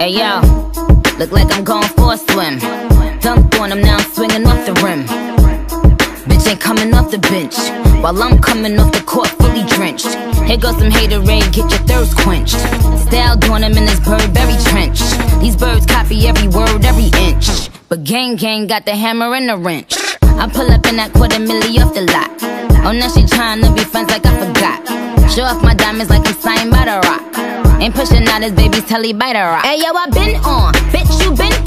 Hey yo, look like I'm going for a swim. Dunked on him, now I'm swinging off the rim. Bitch ain't coming off the bench, while I'm coming off the court fully drenched. Here goes some haterade, get your thirst quenched. Style doing him in this Burberry trench. These birds copy every word, every inch. But gang got the hammer and the wrench. I pull up in that $250,000 off the lot. Oh, now she tryna be friends like I forgot. Show off my diamonds like I'm signed by The Rock. Ain't pushing out his baby's telly by The Rock. Hey yo, I been on, bitch, you been